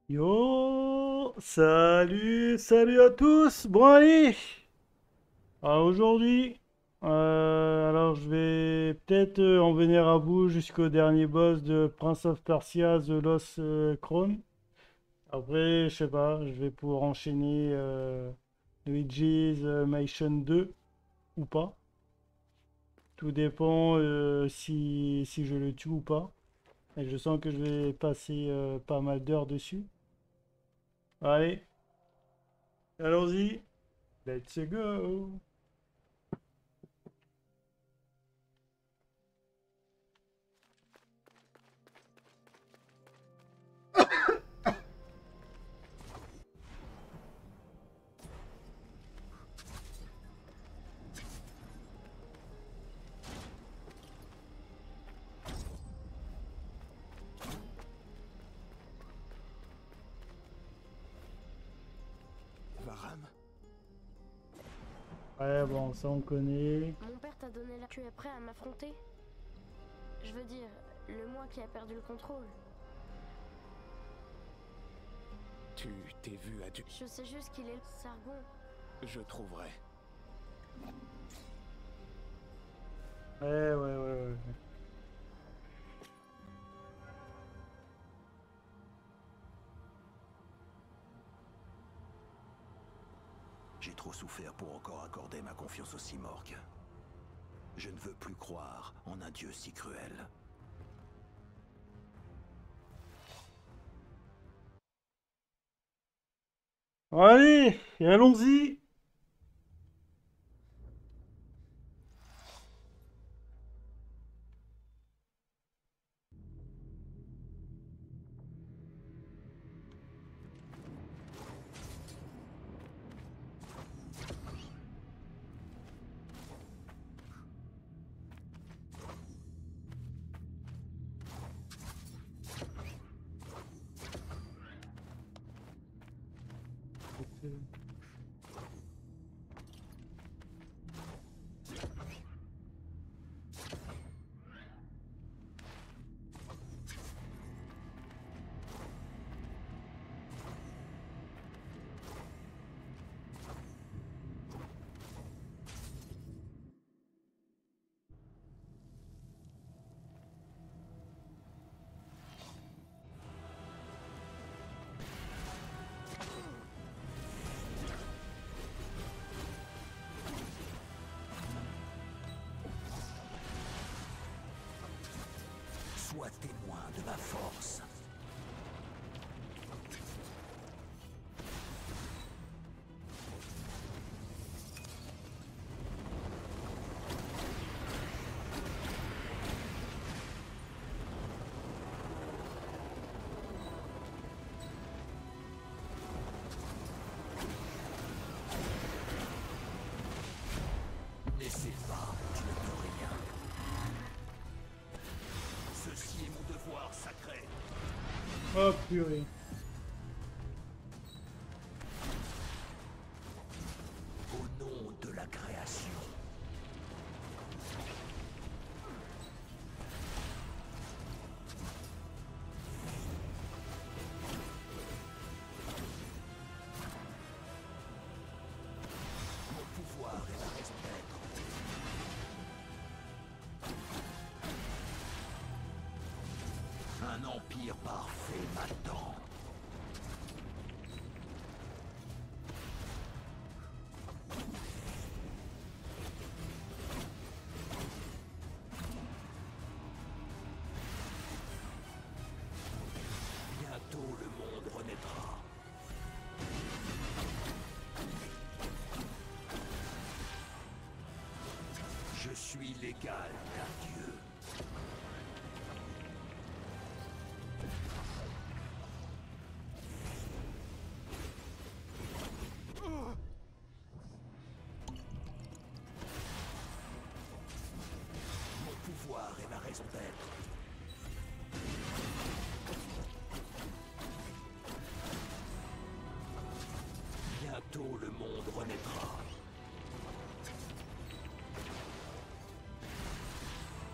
Yo, salut, salut à tous. Bon allez, aujourd'hui, alors je vais peut-être en venir à bout jusqu'au dernier boss de Prince of Persia, The Lost Crown. Après, je sais pas, je vais pouvoir enchaîner Luigi's Mansion 2 ou pas. Tout dépend si je le tue ou pas. Et je sens que je vais passer pas mal d'heures dessus. Allez, allons-y. Let's go! Varam, Ouais, bon, ça on connaît. Mon père t'a donné la... Tu es prêt à m'affronter? Je veux dire, le moi qui a perdu le contrôle. tu t'es vu à Dieu. Je sais juste qu'il est le Sargon. Je trouverai. Ouais. J'ai trop souffert pour encore accorder ma confiance au Simorgue. Je ne veux plus croire en un dieu si cruel. Allez, et allons-y. Sois témoin de ma force. Laissez pas, tu ne peux rien. Ceci est mon devoir sacré. Oh purée. Au nom de la création. Mon pouvoir est ma raison d'être. Un empire parfait m'attend. Bientôt le monde renaîtra. Je suis l'égal d'un dieu. Mon pouvoir est ma raison d'être. Bientôt le monde renaîtra.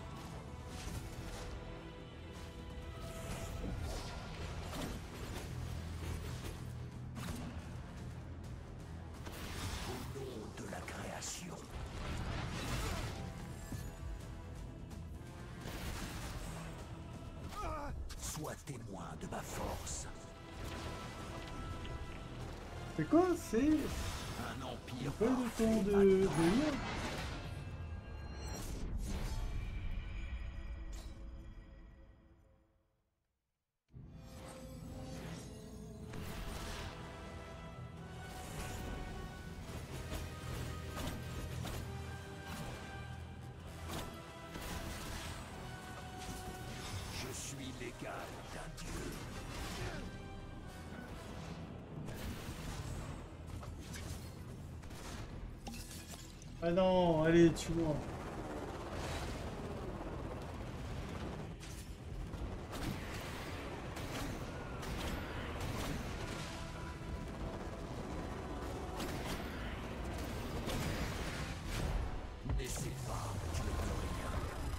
Sois témoin de ma force. C'est quoi? C'est Un empire pas eu le parfait temps de m'attend. lire. Je suis l'égal d'un dieu. Ah non, allez, tue-moi. N'essaie pas, tu ne peux rien.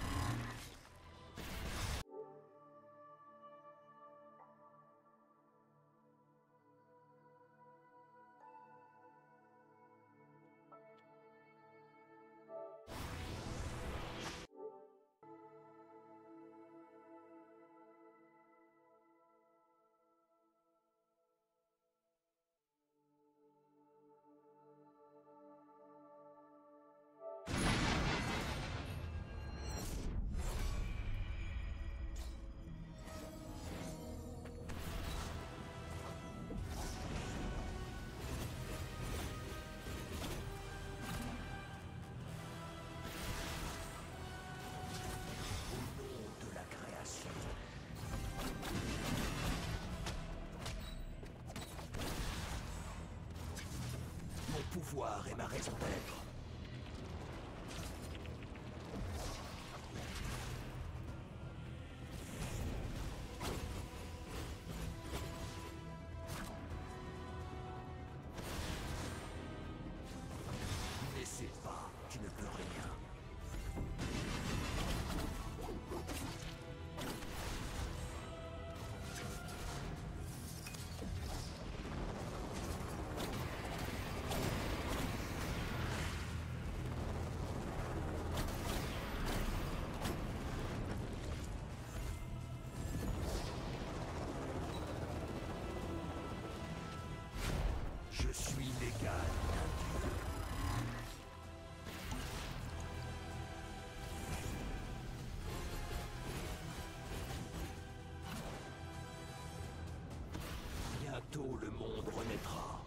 De la création. Mon pouvoir est ma raison d'être. N'essaie pas, tu ne peux rien. Je suis l'égal d'un dieu. Bientôt le monde renaîtra.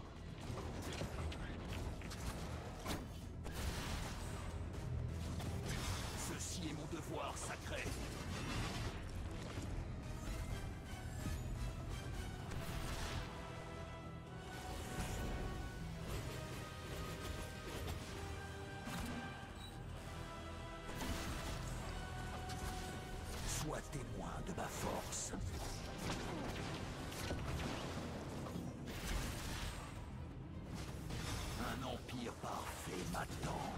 Ceci est mon devoir sacré. Sois témoin de ma force. Un empire parfait m'attend.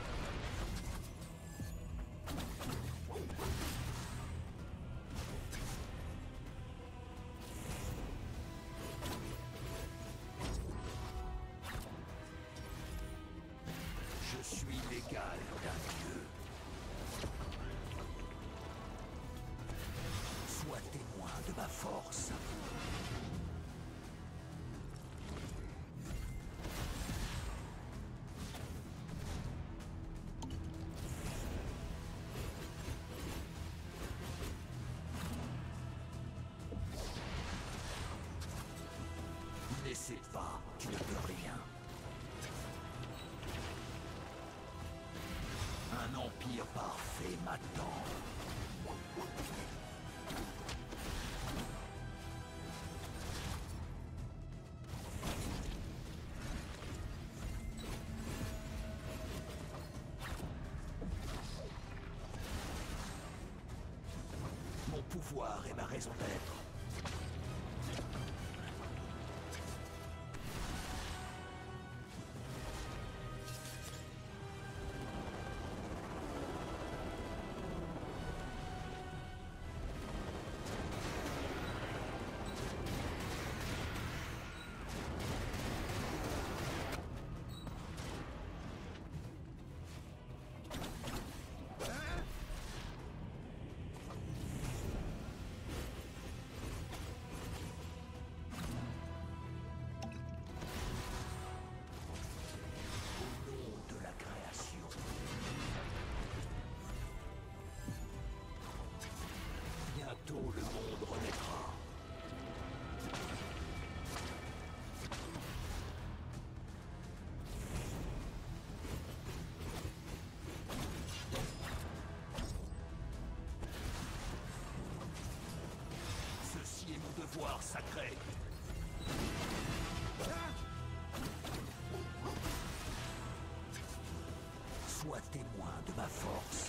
Je suis l'égal d'un dieu. Sois témoin de ma force. N'essaie pas, tu ne peux rien. Un empire parfait m'attend. Mon pouvoir est ma raison d'être. Bientôt le monde renaîtra. Ceci est mon devoir sacré. Sois témoin de ma force.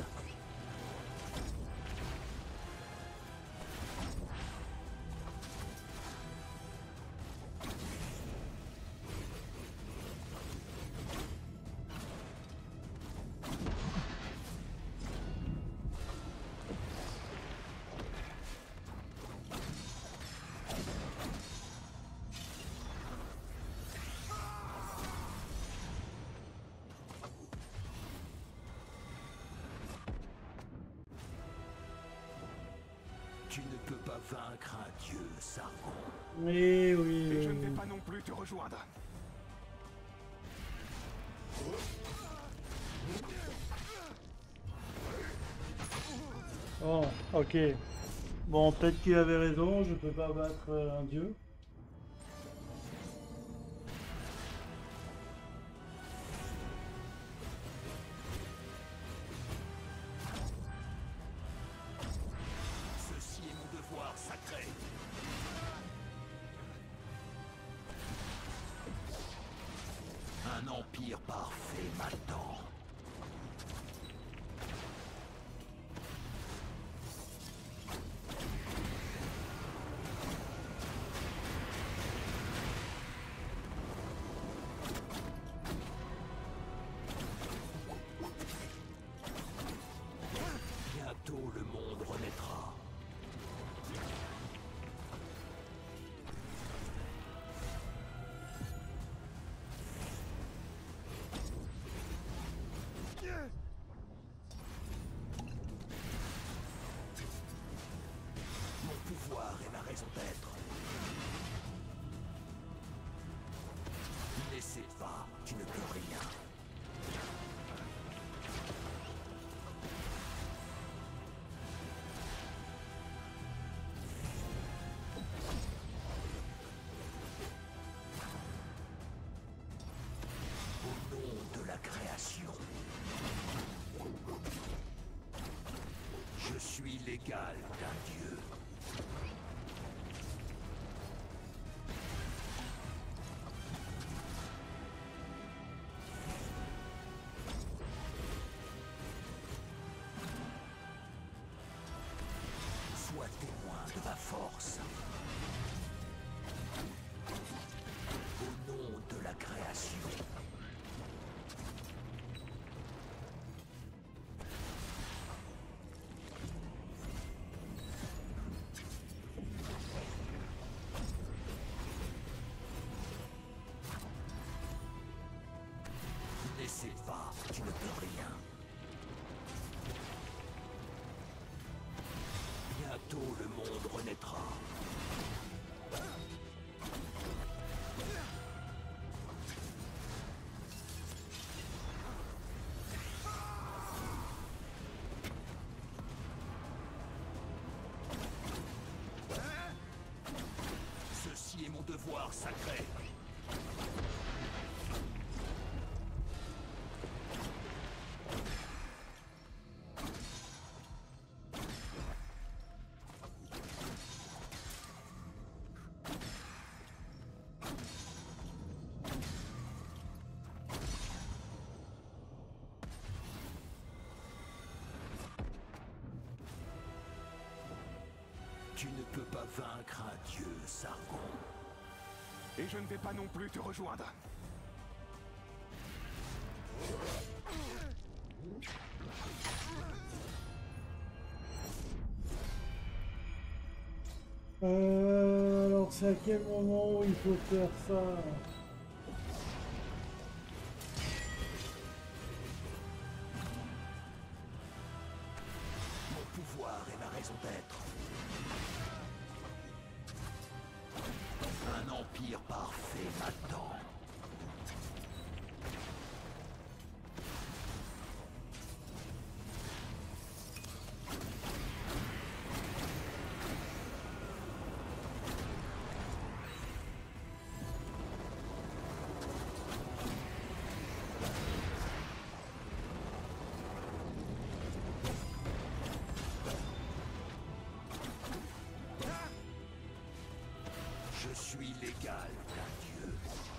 Tu ne peux pas vaincre un dieu, Sargon. Oui, oui, Et je oui, ne vais oui. pas non plus te rejoindre. Oh, ok. Bon, peut-être qu'il avait raison, je peux pas battre un dieu. Ceci est mon devoir sacré. Un empire parfait m'attend. Bientôt le monde renaîtra. Mon pouvoir est ma raison d'être. Laissez pas, tu ne peux rien. Au nom de la création, je suis l'égal d'un dieu. Sois témoin de ma force. Au nom de la création. Laissez pas, tu ne peux rien. Bientôt le monde renaîtra. Ceci est mon devoir sacré. Tu ne peux pas vaincre un dieu, Sargon. Et je ne vais pas non plus te rejoindre. Alors c'est à quel moment il faut faire ça? Mon pouvoir est ma raison d'être. Un empire parfait m'attend. Je suis l'égal d'un dieu.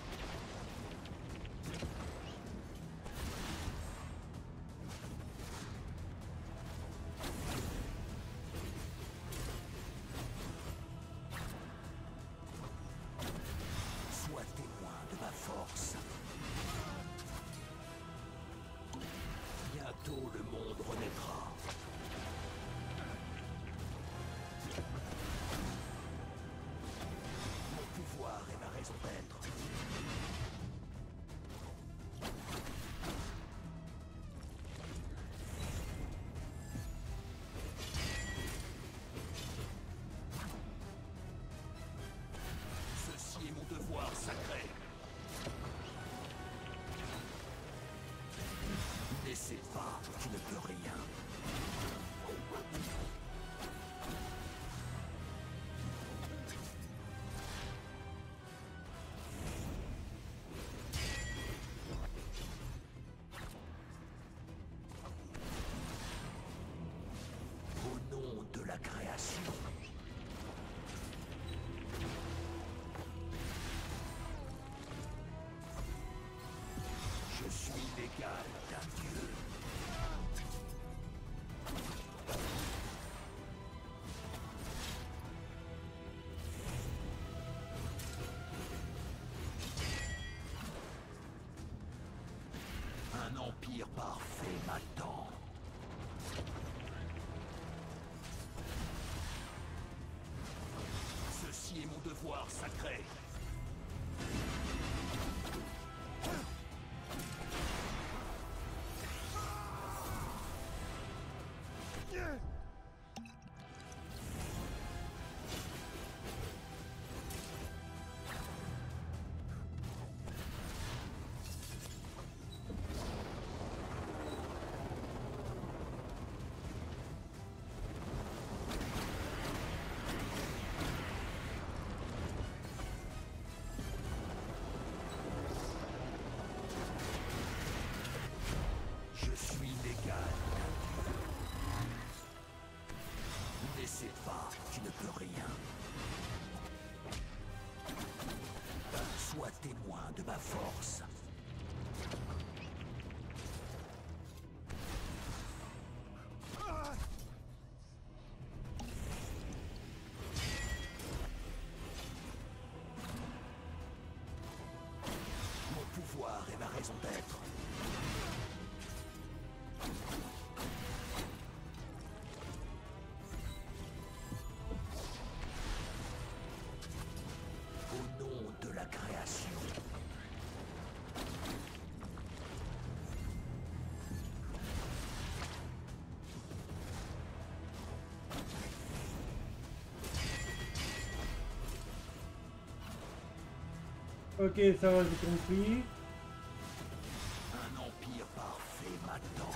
Sois témoin de ma force. Bientôt le monde renaîtra. Mon pouvoir est ma raison d'être. Ceci est mon devoir sacré. N'essaie pas, tu ne peux rien. Au nom de la création. Je suis l'égal d'un dieu. Un empire parfait m'attend. Ceci est mon devoir sacré. Je suis l'égal. N'essaie pas, tu ne peux rien. Sois témoin de ma force. Mon pouvoir est ma raison d'être. Au nom de la création. Ok, ça va, j'ai compris. Un empire parfait m'attend.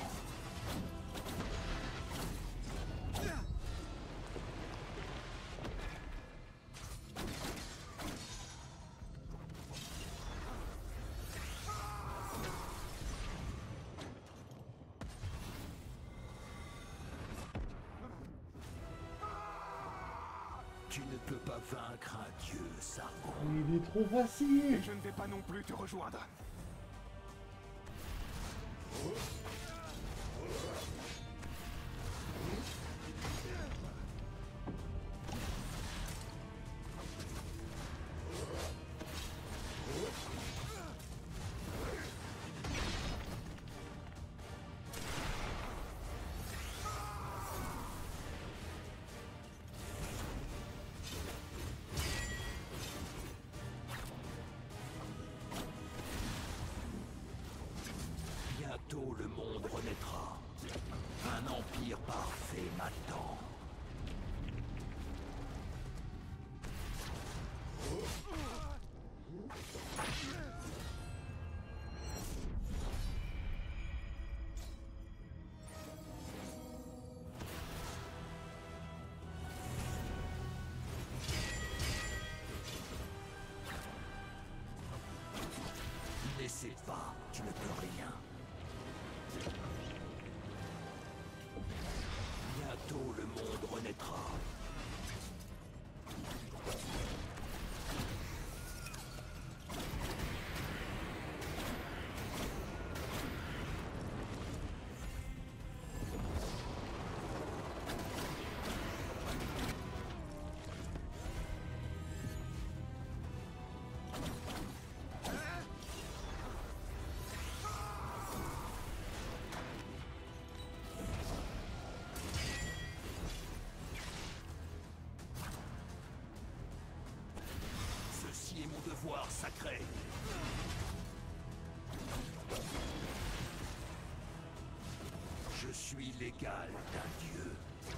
Tu ne peux pas vaincre un dieu, Sargon. Il est trop facile. Et je ne vais pas non plus te rejoindre. Bientôt le monde renaîtra. Un empire parfait m'attend. N'essaie pas, tu ne peux rien. Bientôt le monde renaîtra. pouvoir sacré. Je suis l'égal d'un dieu.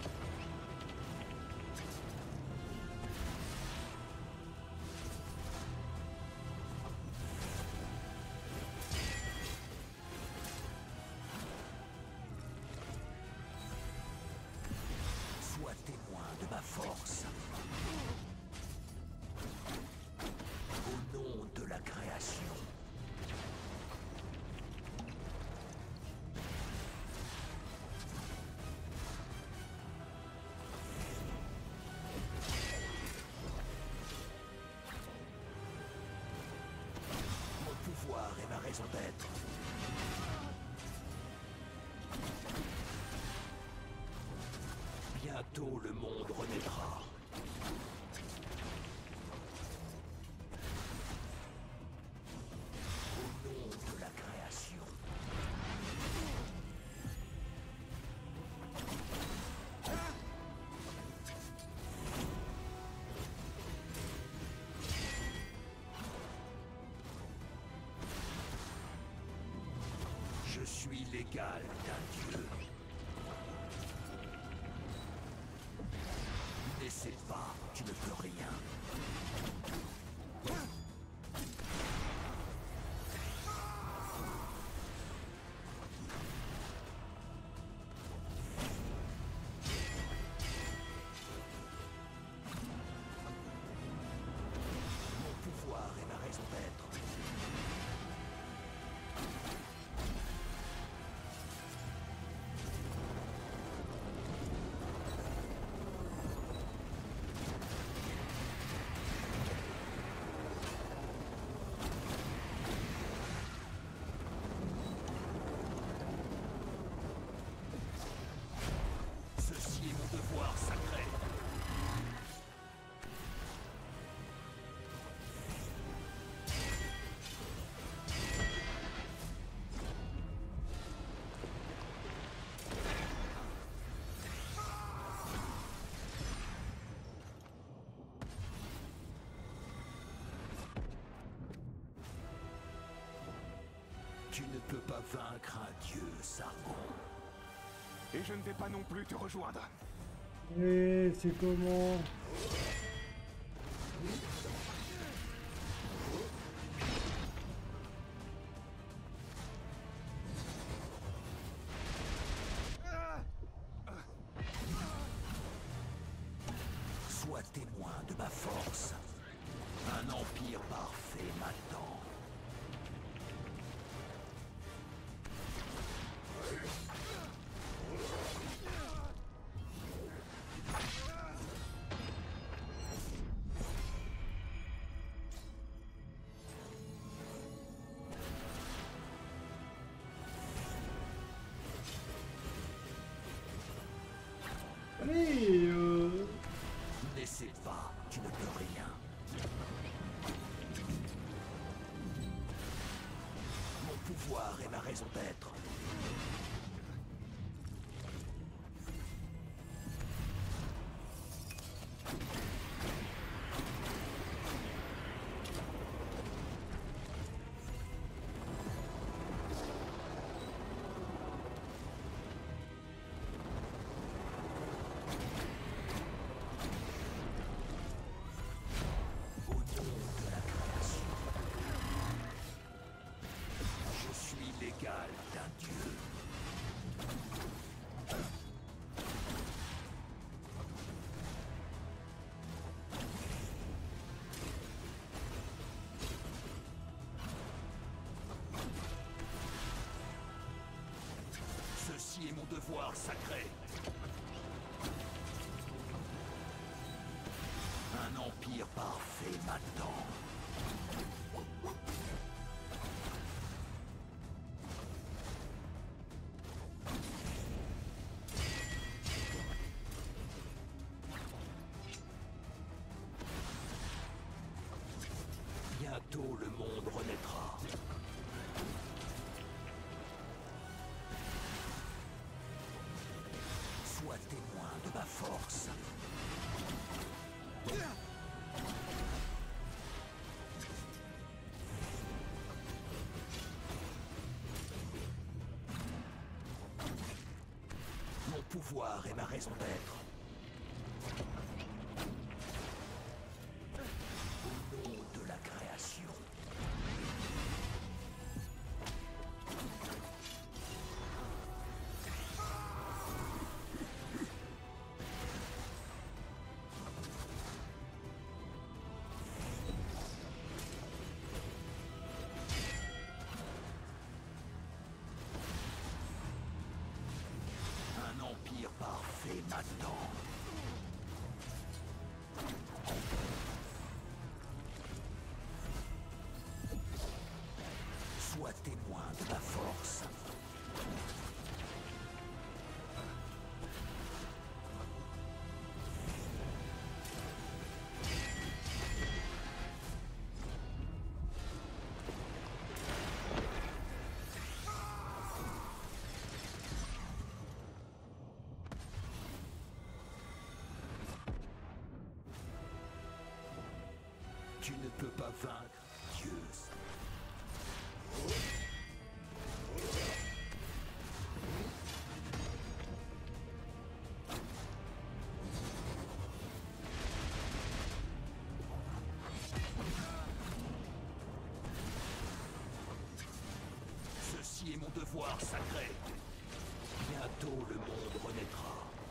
Sois témoin de ma force. Au nom de la création. Mon pouvoir est ma raison d'être. Bientôt le monde renaîtra. Au nom de la création. Je suis l'égal d'un dieu. N'essaie pas, tu ne peux rien. Mon pouvoir est ma raison d'être. Ceci est mon devoir sacré. Tu ne peux pas vaincre un dieu, Sargon. Et je ne vais pas non plus te rejoindre. Et c'est comment? Sois témoin de ma force. Un empire parfait m'attend. Allez, N'essaie pas, tu ne peux rien. Mon pouvoir est ma raison d'être. Au nom de la création. Je suis l'égal d'un dieu. Ceci est mon devoir sacré. Un empire parfait m'attend. Bientôt le monde renaîtra. Sois témoin de ma force. pouvoir est ma raison d'être. Au nom de la création. Un empire parfait m'attend. Sois témoin de ma force. Tu ne peux pas vaincre Dieu. Ceci est mon devoir sacré. Bientôt le monde renaîtra.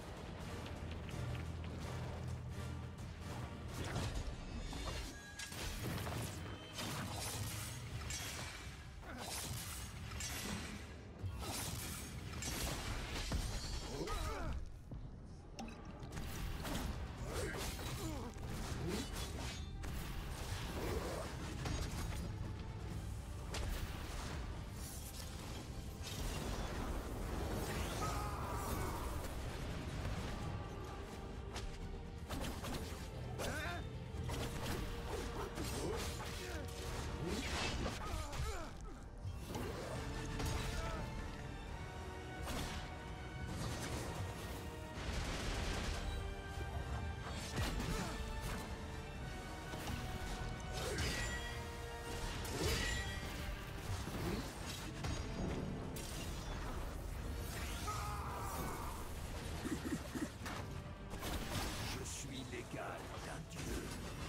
Je suis l'égal d'un dieu.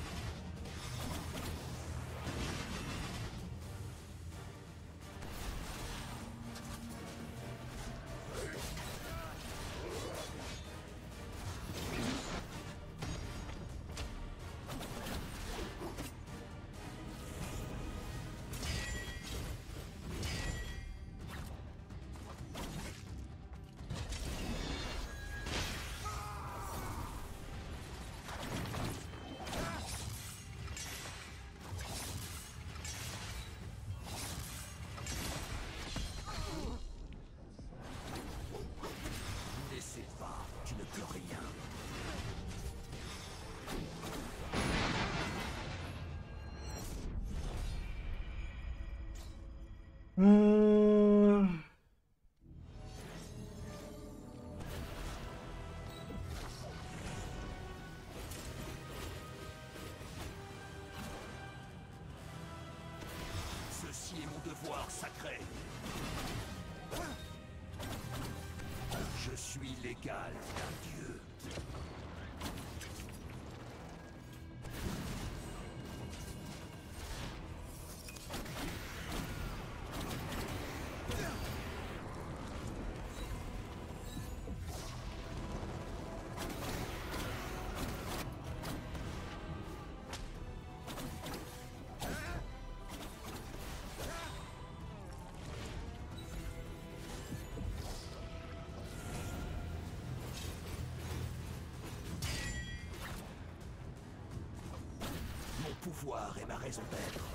N'essaie pas, tu ne peux rien. Euh, Ceci est mon devoir sacré. Je suis l'égal d'un dieu. Mon pouvoir est ma raison d'être.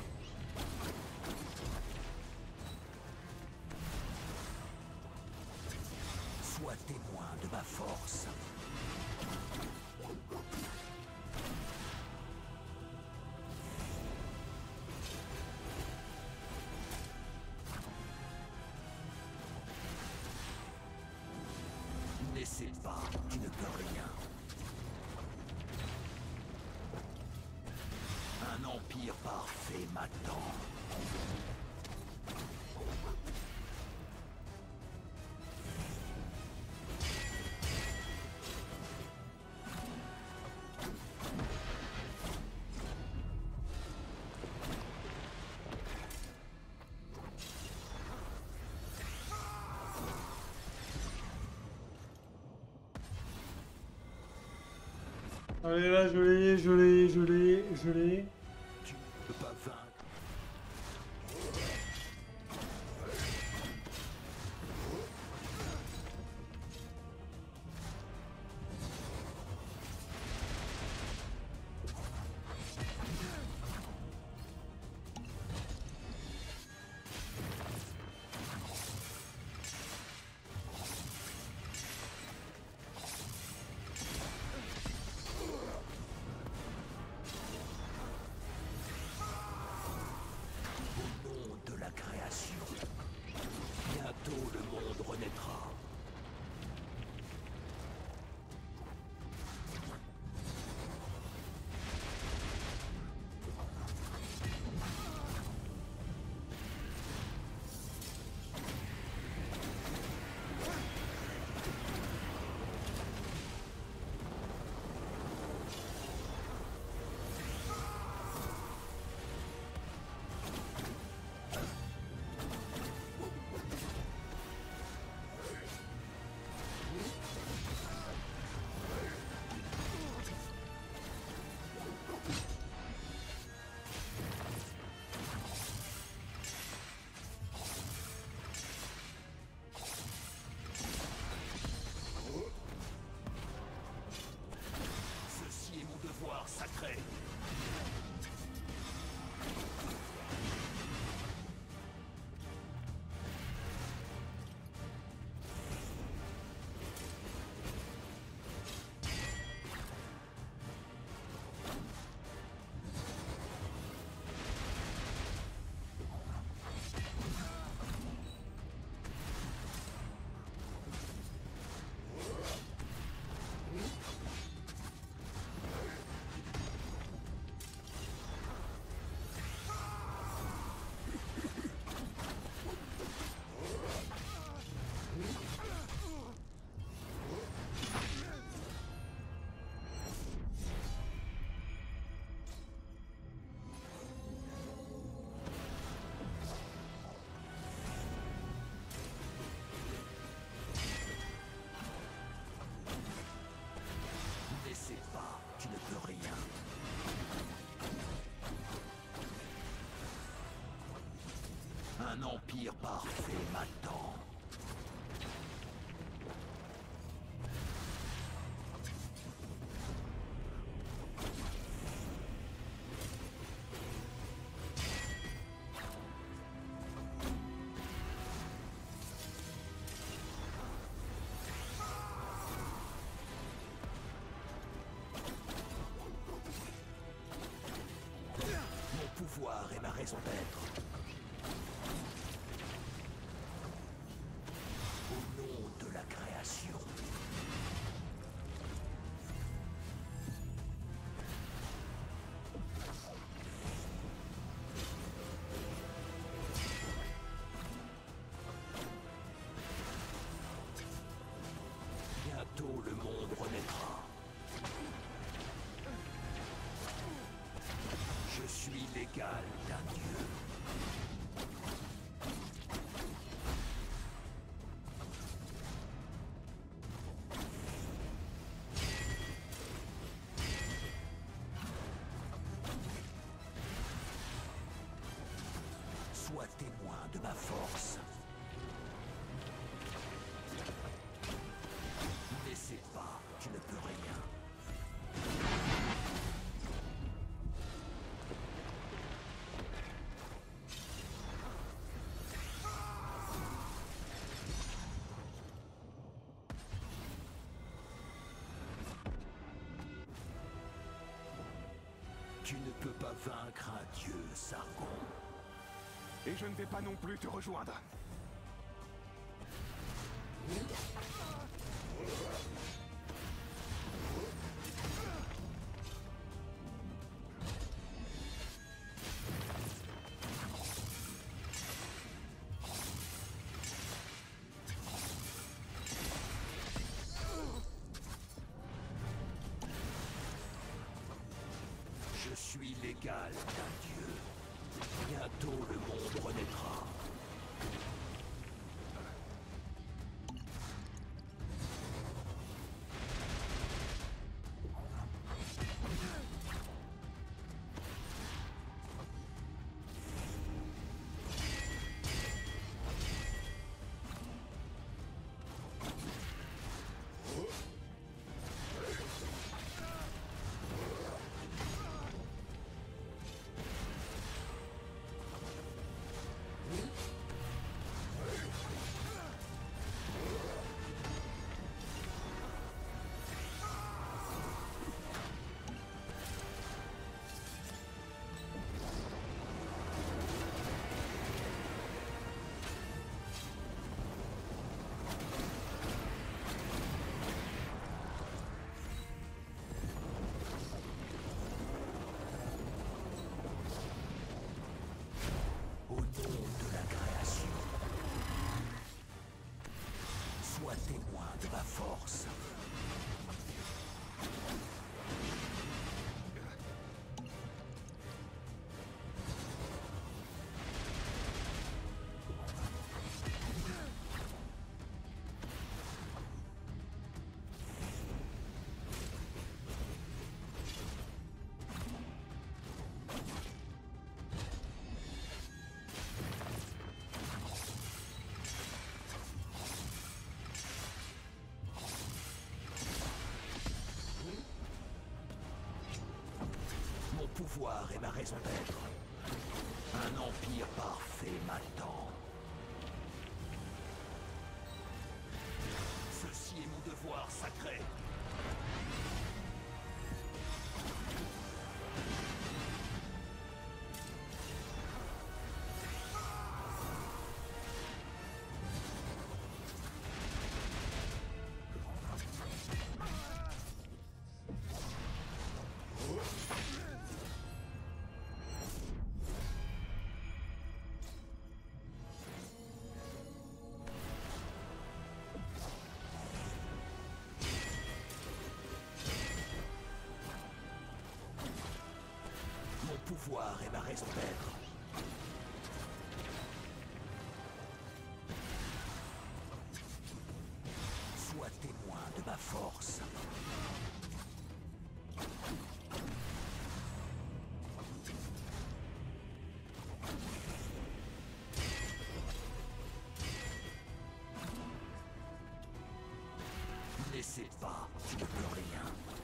Sois témoin de ma force. N'essaie pas, tu ne peux rien. Un empire parfait m'attend. Allez, là, je l'ai. Tu ne peux pas vaincre. De la création. Bientôt le monde renaîtra. Ceci est mon devoir sacré. N'essaie pas, tu ne peux rien. Un empire parfait m'attend. Mon pouvoir est ma raison d'être. Au nom de la création. Bientôt le monde renaîtra. Je suis l'égal d'un dieu. Sois témoin de ma force. N'essaie pas, tu ne peux rien. Tu ne peux pas vaincre un dieu, Sargon. Et je ne vais pas non plus te rejoindre. Je suis l'égal d'un dieu. Bientôt le monde renaîtra. pouvoir est ma raison d'être. Un empire parfait m'attend. Ceci est mon devoir sacré. Mon pouvoir est ma raison d'être. Sois témoin de ma force. N'essaie pas, tu ne peux rien.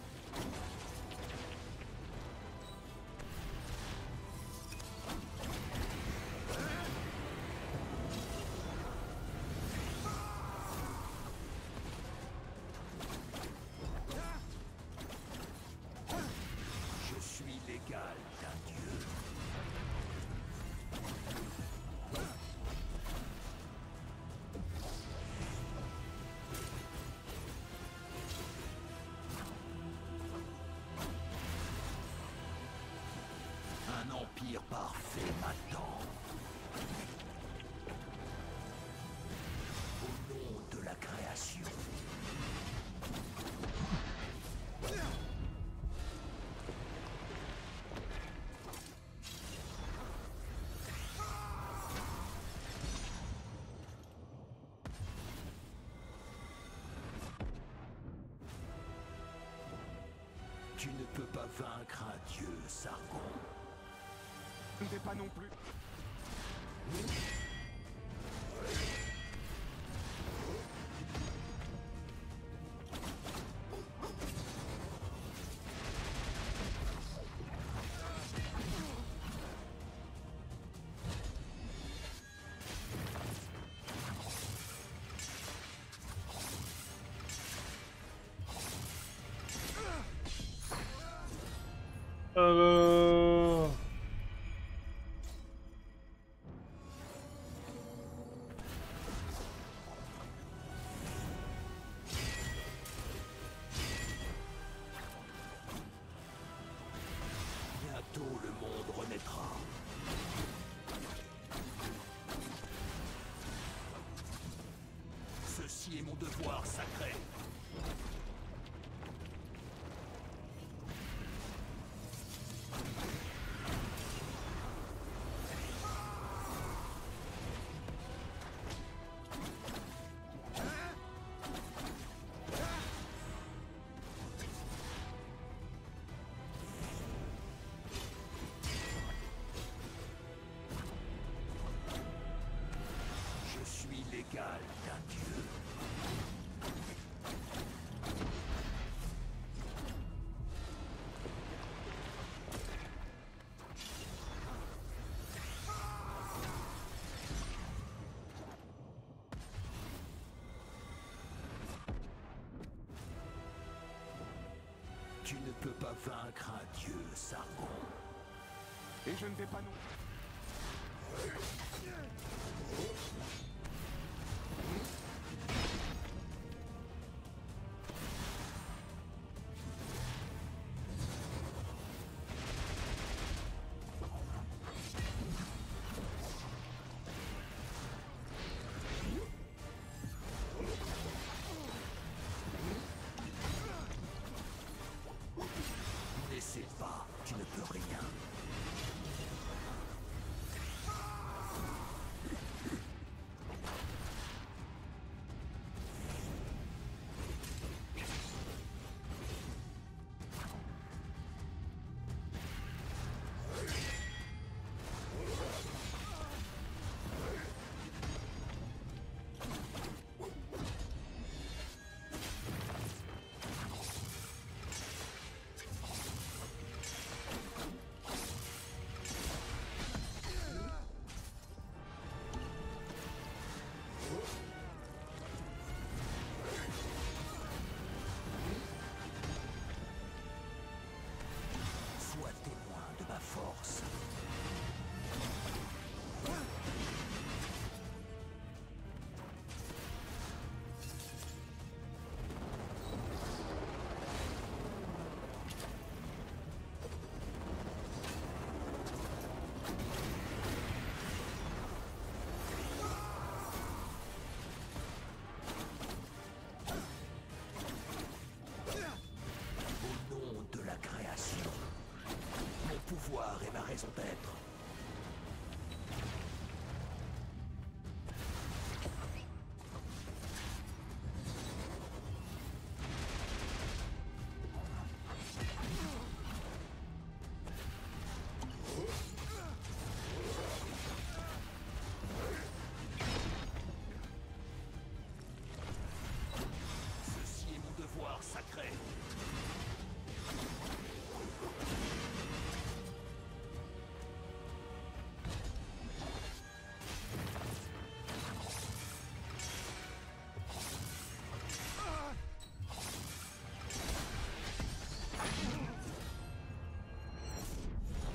Je suis l'égal d'un dieu. Un empire parfait m'attend. Au nom de la création. Tu ne peux pas vaincre un dieu, Sargon. Je ne vais pas non plus. Alors... Bientôt le monde renaîtra. Ceci est mon devoir sacré. Je suis l'égal d'un dieu. Tu ne peux pas vaincre un dieu, Sargon. Et je ne vais pas non. N'essaie pas, tu ne peux rien.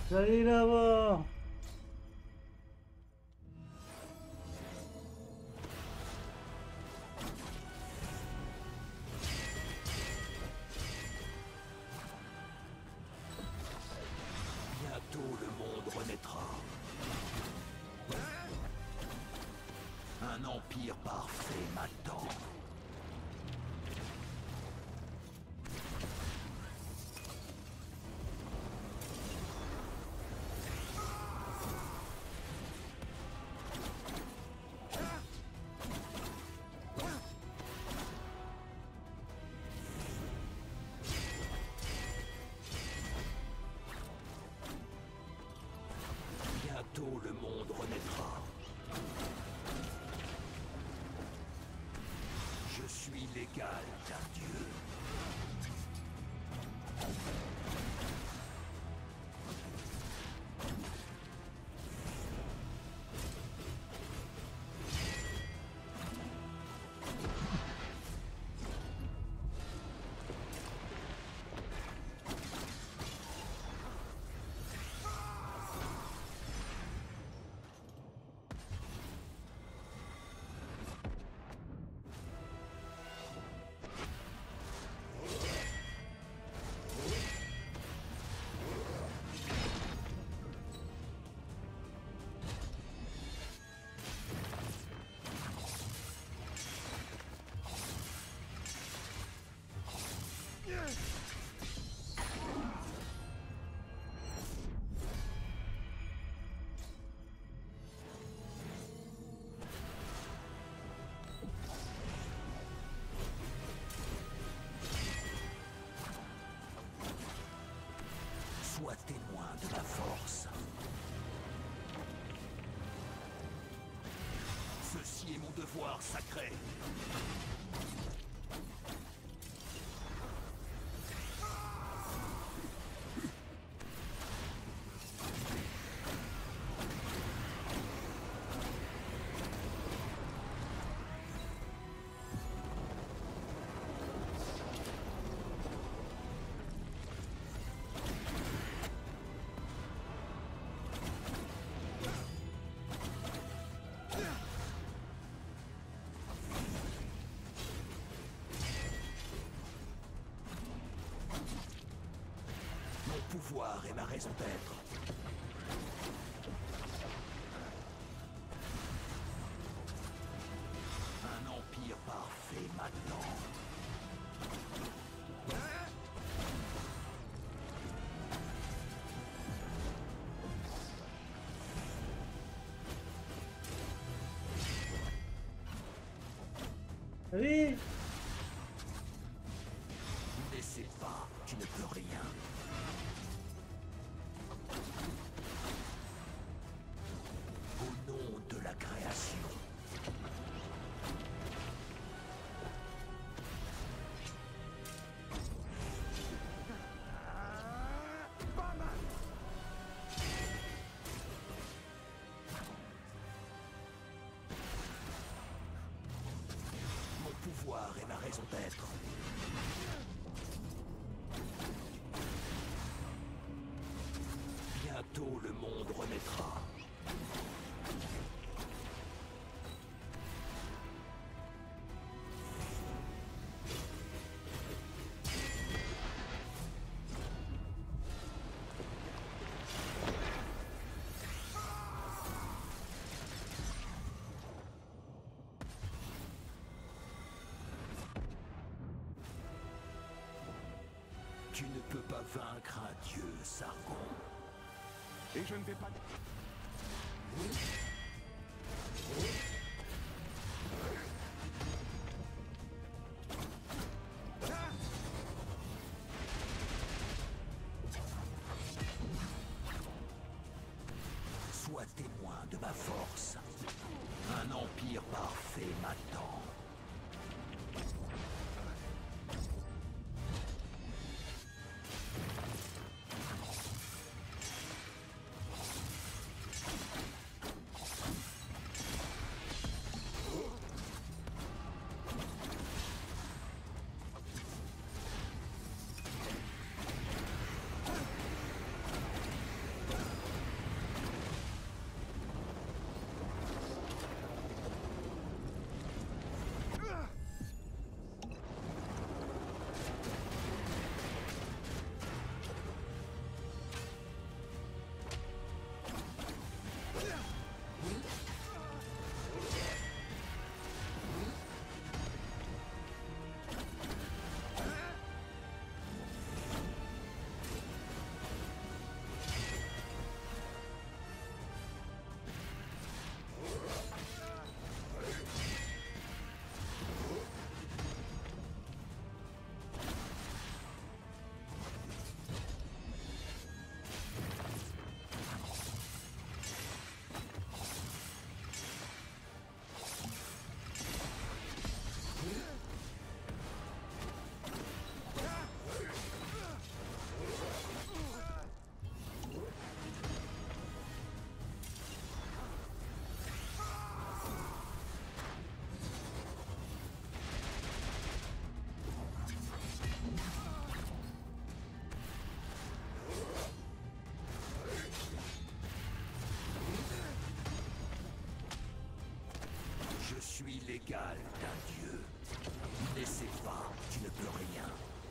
Salut là-bas. Bientôt le monde renaîtra. Un empire parfait m'attend. Bientôt le monde renaîtra. Je suis l'égal d'un dieu. Sois témoin de ma force. Ceci est mon devoir sacré. Mon pouvoir est ma raison d'être. Un empire parfait m'attend. Allez. N'essaie pas, tu ne peux rien. Au nom de la création. Mon pouvoir est ma raison d'être. Bientôt le monde renaîtra. Tu ne peux pas vaincre un dieu, Sargon. Et je ne vais pas... Sois témoin de ma force. Un empire parfait m'attend. l'égal d'un dieu. N'essaie pas, tu ne peux rien.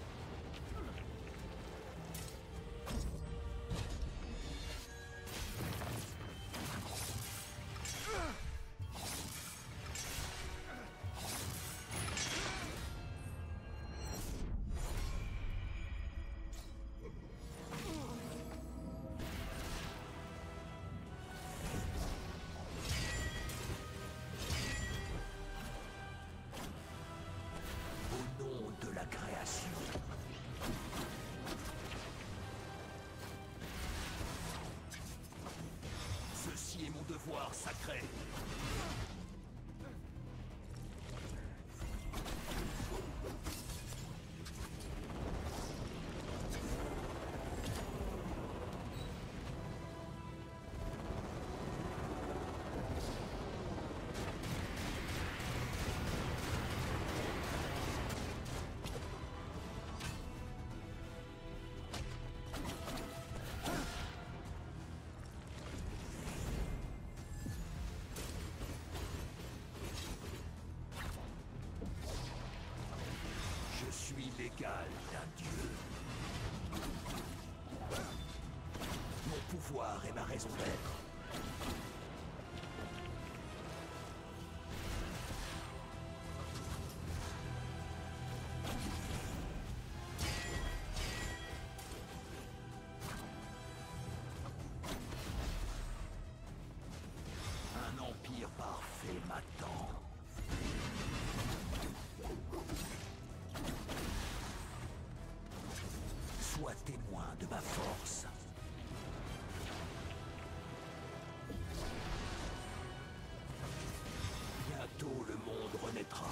Au nom de la création. Ceci est mon devoir sacré. Je suis l'égal d'un dieu. Mon pouvoir est ma raison d'être. Un empire parfait m'attend. Sois témoin de ma force. Bientôt le monde renaîtra.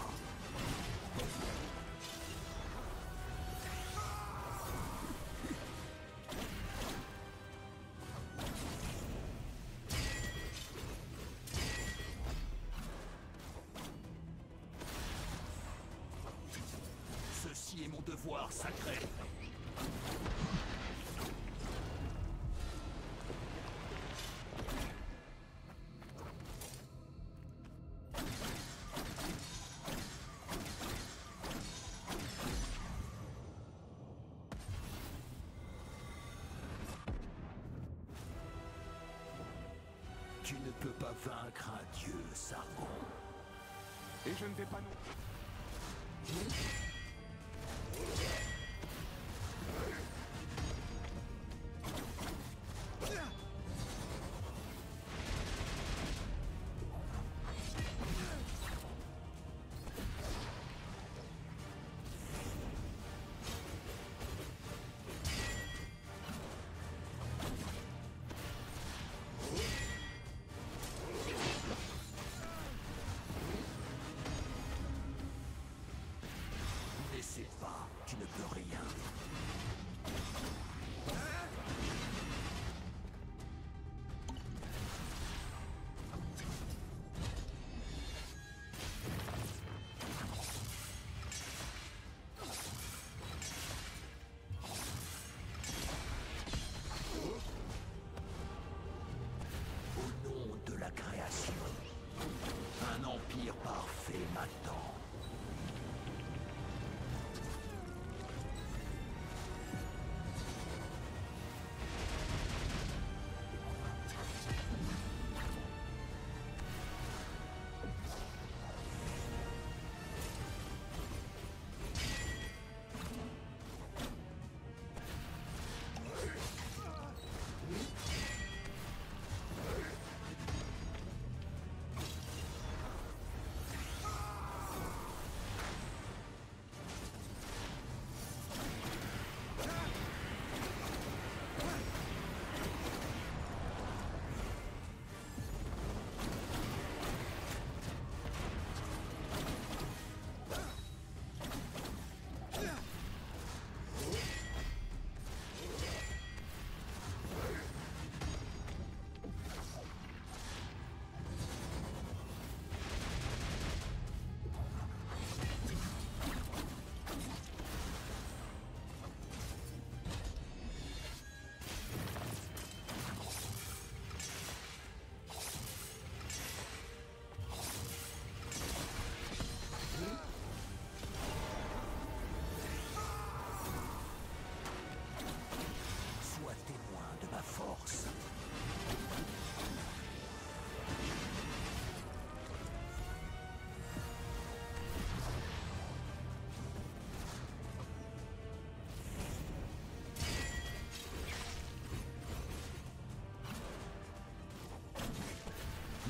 Ceci est mon devoir sacré. Tu ne peux pas vaincre un dieu, Sargon. Et je ne vais pas non. N'essaie pas, tu ne peux rien. Au nom de la création, un empire parfait m'attend.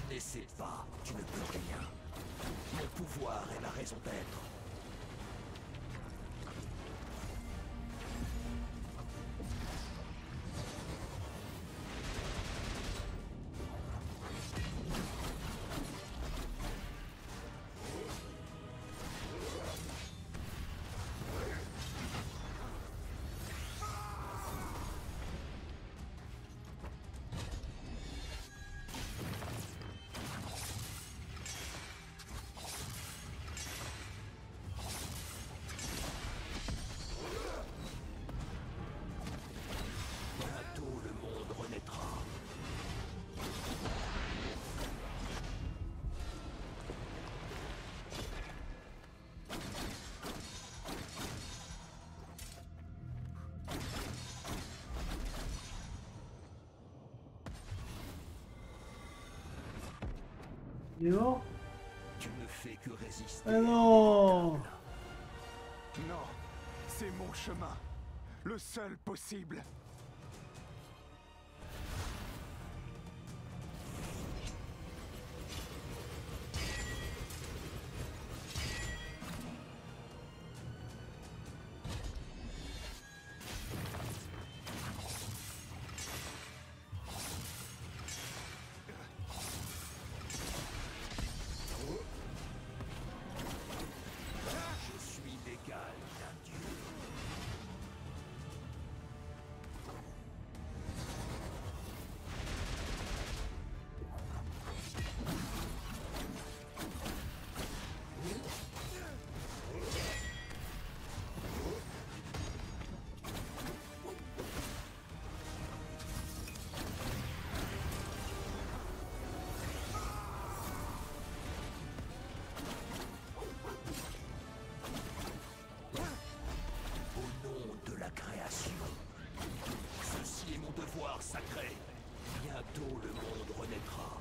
N'essaie pas, tu ne peux rien. Mon pouvoir est ma raison d'être. Bientôt le monde renaîtra. Il est mort? Tu ne fais que résister. Ah non! Non, c'est mon chemin. Le seul possible. Je suis l'égal d'un dieu. Au nom de la création, ceci est mon devoir sacré. Bientôt le monde renaîtra.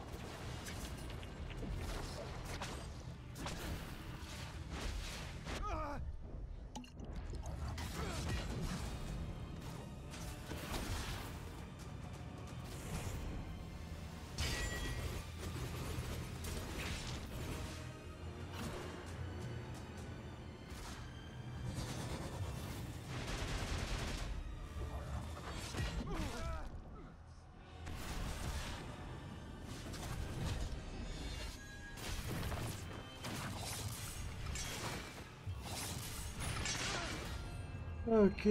Ok.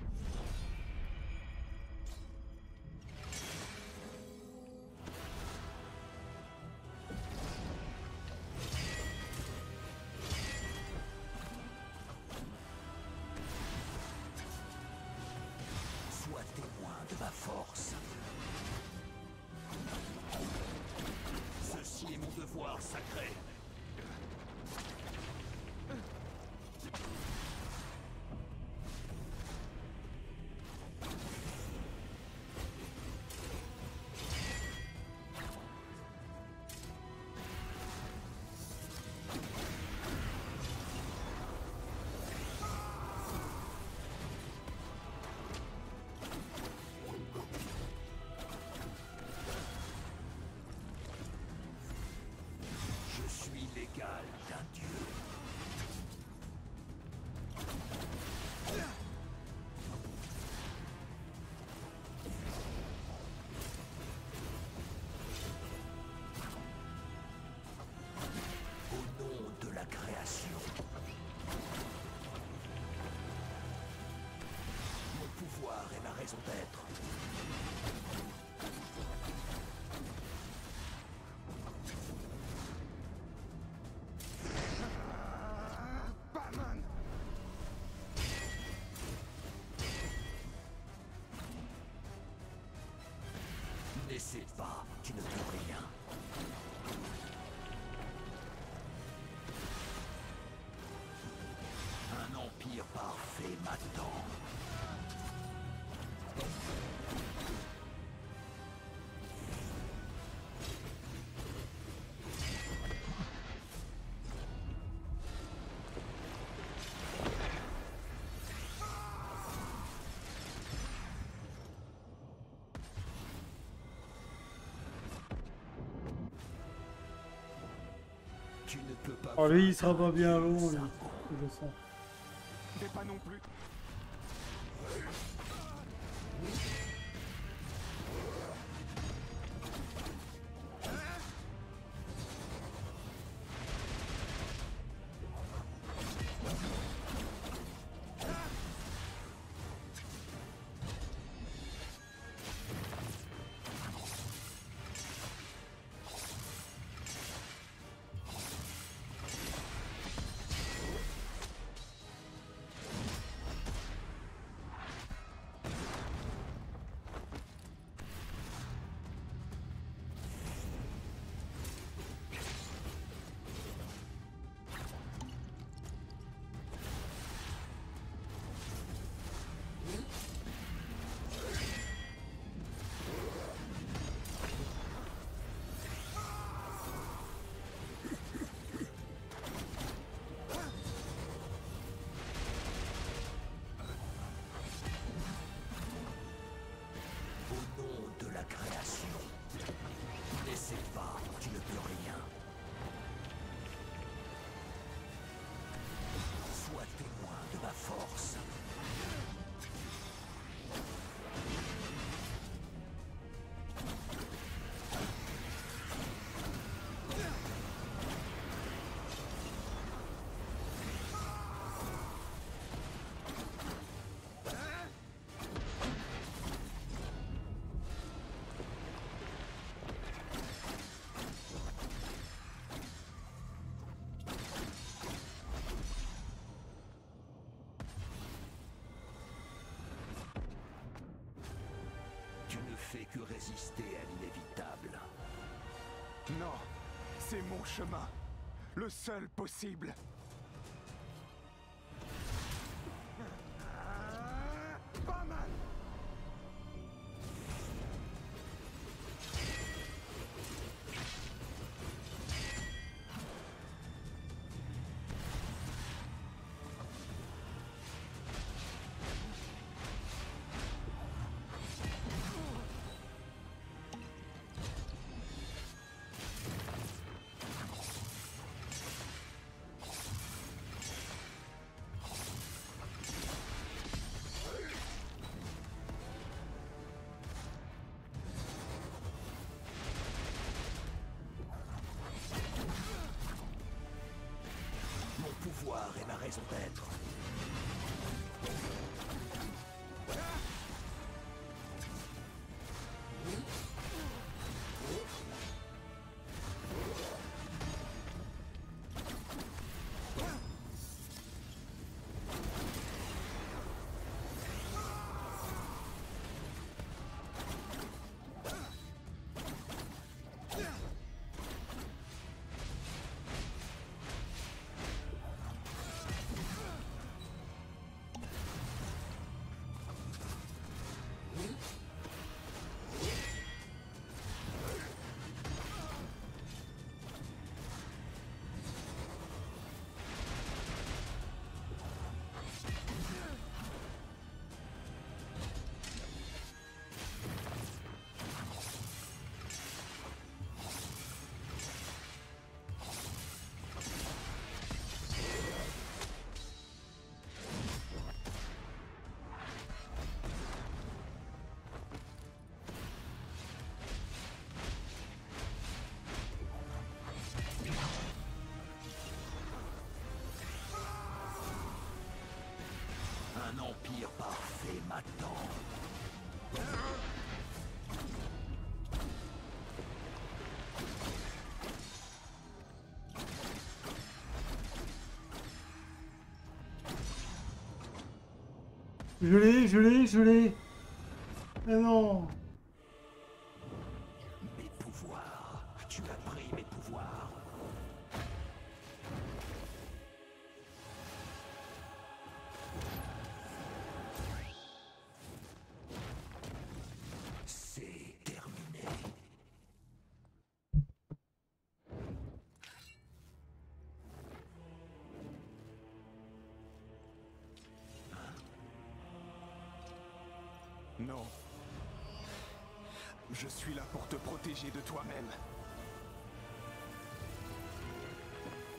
Sois témoin de ma force. Ceci est mon devoir sacré. Je suis l'égal d'un dieu. Au nom de la création, mon pouvoir est ma raison d'être. Batman! N'essaie pas, tu ne peux rien. Un empire parfait m'attend. Tu ne peux pas. Oh, lui, il sera pas bien vaincre un long, lui. sargon. Je le sens. Mais pas non plus. Au nom de la création, n'essaie pas, tu ne peux rien. Sois témoin de ma force. Tu ne fais que résister à l'inévitable. Non, c'est mon chemin. Le seul possible. Pas mal. Mon pouvoir est ma raison d'être. Un empire parfait m'attend. Je l'ai. Mais non. Mes pouvoirs. Tu as pris mes pouvoirs. C'est terminé. Non. Je suis là pour te protéger de toi-même.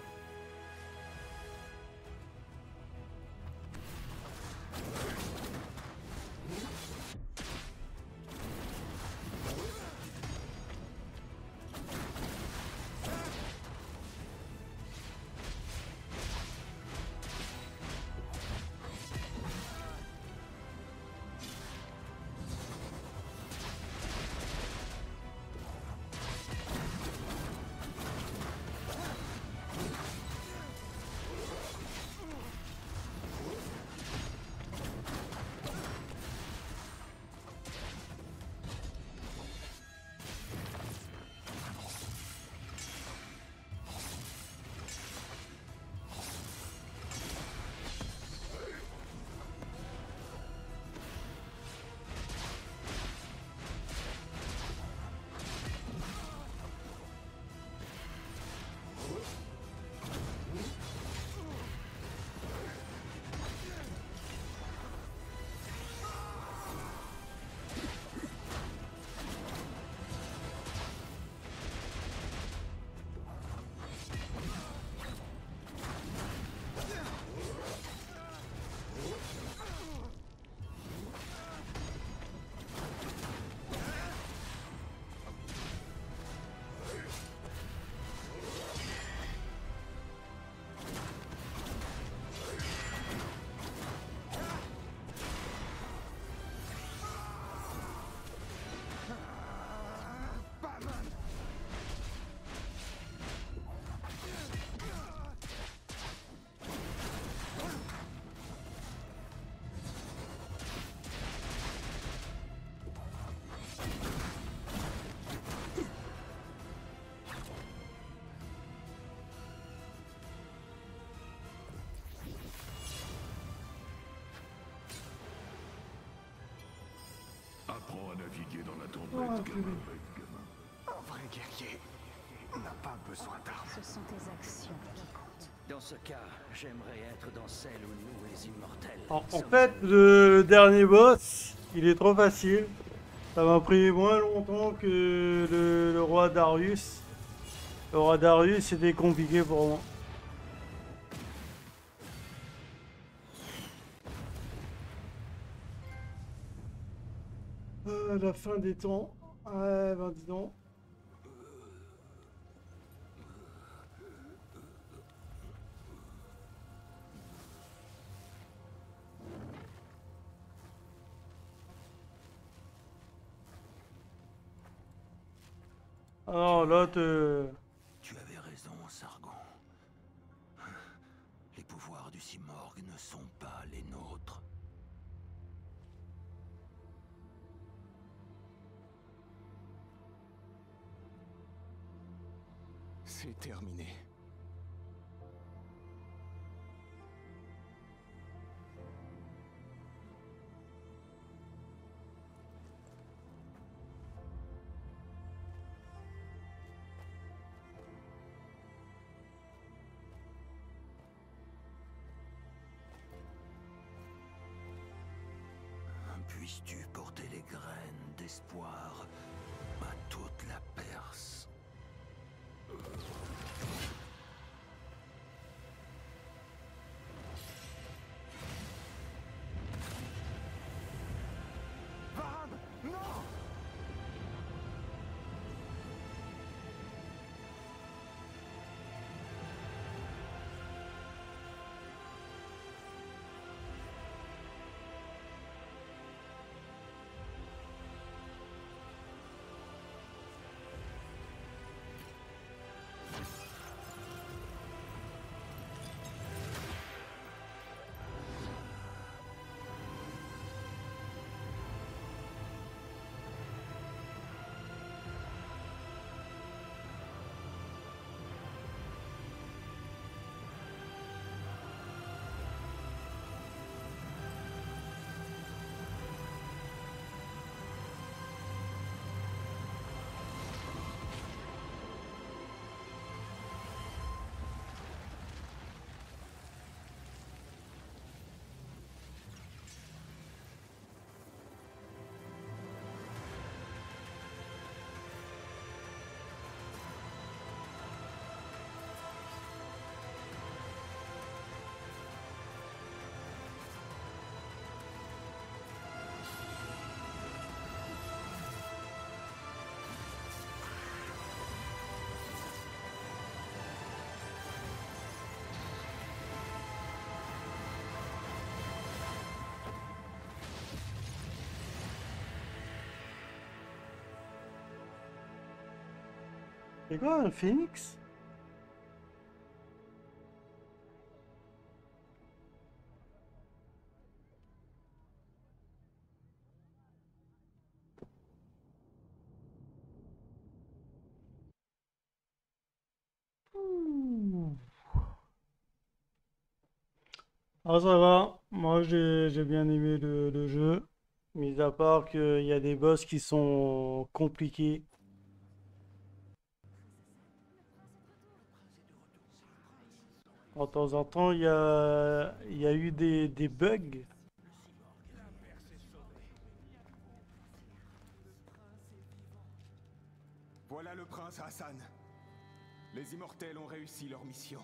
Oh, purée. Un vrai guerrier n'a pas besoin d'armes. Ce sont tes actions qui comptent. Dans ce cas, j'aimerais être dans celle où nous, les immortels... En sommes fait, unis. le dernier boss, il est trop facile. Ça m'a pris moins longtemps que le roi Darius. Le roi Darius, c'était compliqué pour moi. La fin des temps. Ouais, ben dis donc. Alors l'autre... Tu avais raison, Sargon. Les pouvoirs du Simorgh ne sont pas les nôtres. C'est terminé. Puisses-tu porter les graines d'espoir à toute la Perse. Varab, non! C'est quoi un phénix? Ouh. Ah ça va, moi j'ai bien aimé le jeu, mis à part qu'il y a des boss qui sont compliqués. De temps en temps, il y a eu des bugs. Voilà le prince Hassan. Les immortels ont réussi leur mission.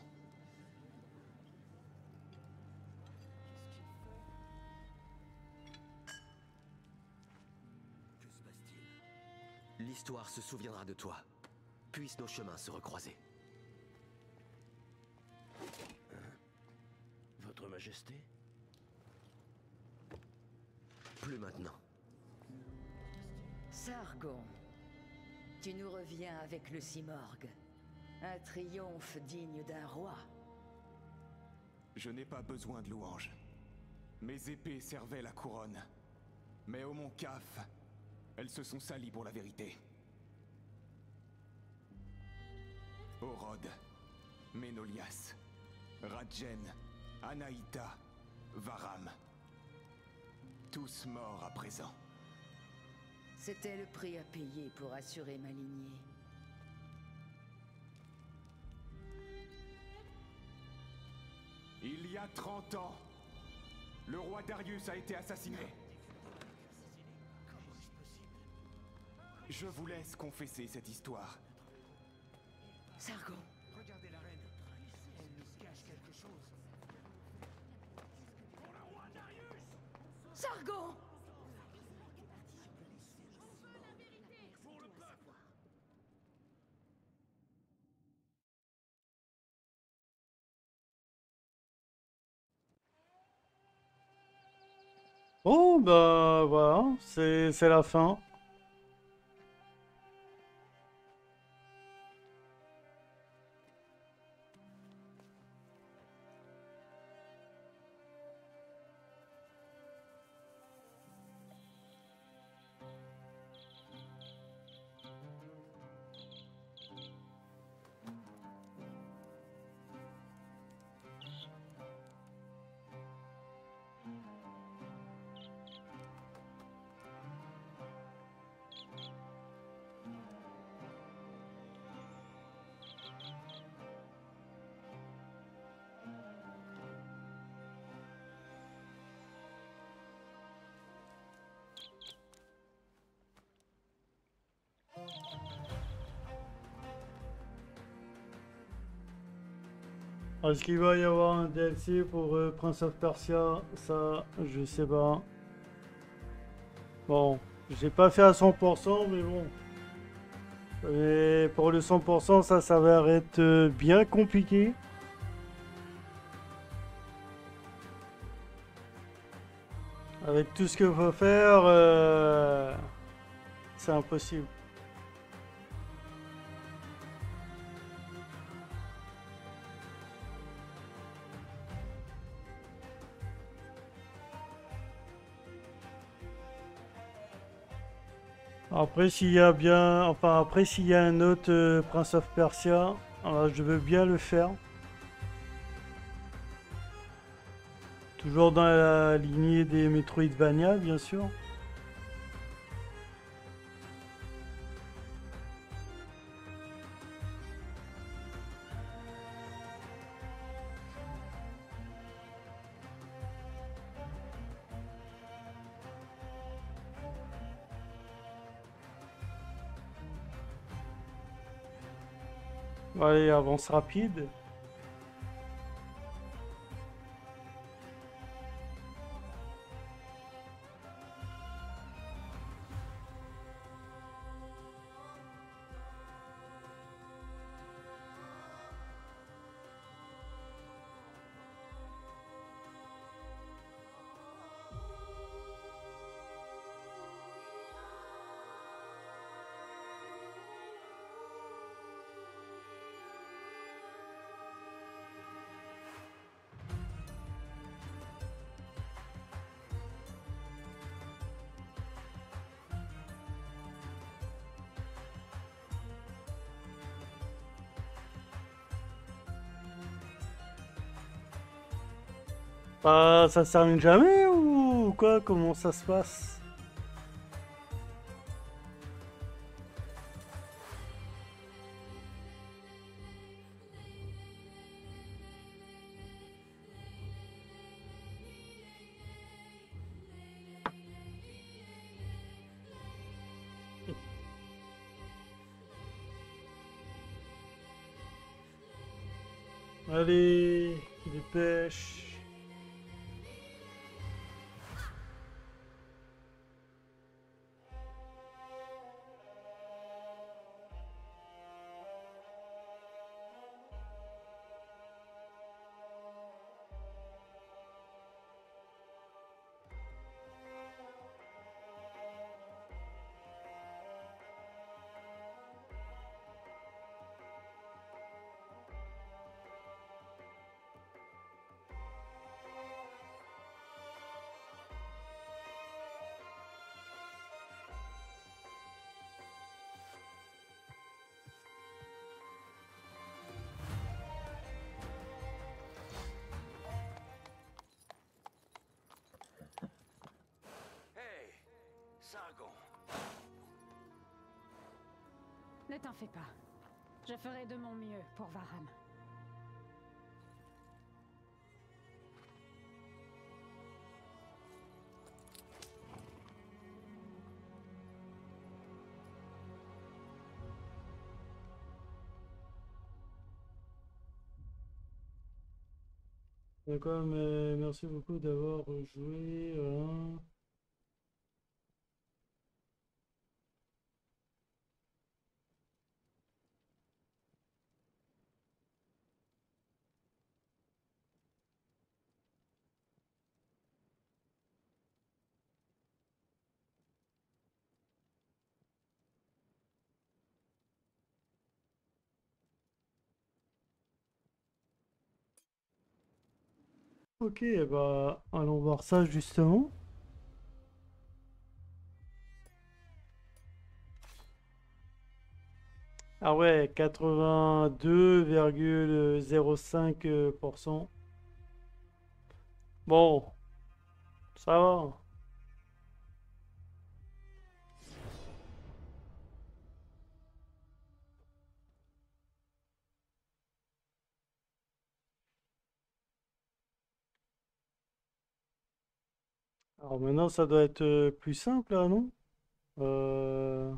Que se passe-t-il? L'histoire se souviendra de toi. Puissent nos chemins se recroiser. Votre Majesté? Plus maintenant. Sargon, tu nous reviens avec le Simorgh. Un triomphe digne d'un roi. Je n'ai pas besoin de louanges. Mes épées servaient la couronne. Mais au Mont Caf, elles se sont salies pour la vérité. Orod, Ménolias, Radjen, Anaïta, Varam. Tous morts à présent. C'était le prix à payer pour assurer ma lignée. Il y a 30 ans, le roi Darius a été assassiné. Je vous laisse confesser cette histoire. Sargon. Regardez la reine. Elle nous cache quelque chose. Sargon! Oh, bah voilà, c'est la fin. Est-ce qu'il va y avoir un DLC pour Prince of Persia? Ça, je sais pas. Bon, j'ai pas fait à 100%, mais bon. Et pour le 100%, ça va être bien compliqué. Avec tout ce qu'il faut faire, c'est impossible. Après, s'il y a bien, enfin après, s'il y a un autre Prince of Persia, je veux bien le faire. Toujours dans la lignée des Metroidvania, bien sûr. Allez, avance rapide. Bah, ça se termine jamais ou quoi? Comment ça se passe? Allez, dépêche. Ne t'en fais pas. Je ferai de mon mieux pour Varam. D'accord, mais merci beaucoup d'avoir joué. Ok, bah allons voir ça justement. Ah ouais, 82,05%. Bon, ça va. Alors maintenant, ça doit être plus simple, là, non? Euh...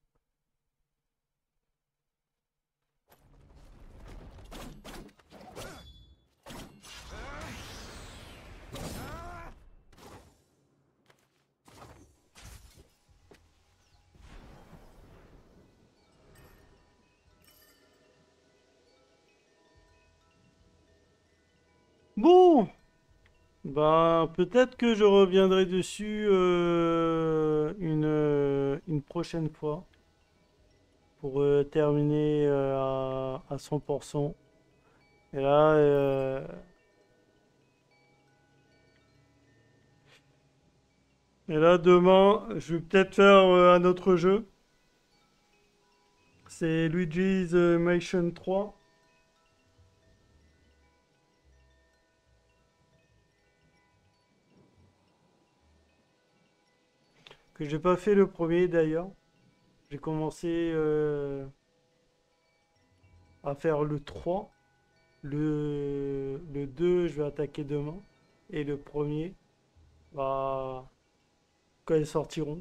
Bon, bah peut-être que je reviendrai dessus une prochaine fois pour terminer à 100%. Et là, demain, je vais peut-être faire un autre jeu. C'est Luigi's Mansion 3. Que j'ai pas fait le premier d'ailleurs. J'ai commencé à faire le 3. Le 2, je vais attaquer demain. Et le premier, bah, quand ils sortiront.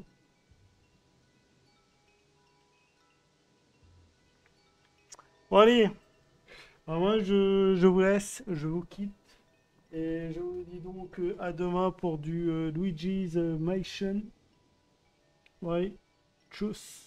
Bon, allez, bah, moi je vous laisse, je vous quitte. Et je vous dis donc à demain pour du Luigi's Mansion. Ouais, tchuss.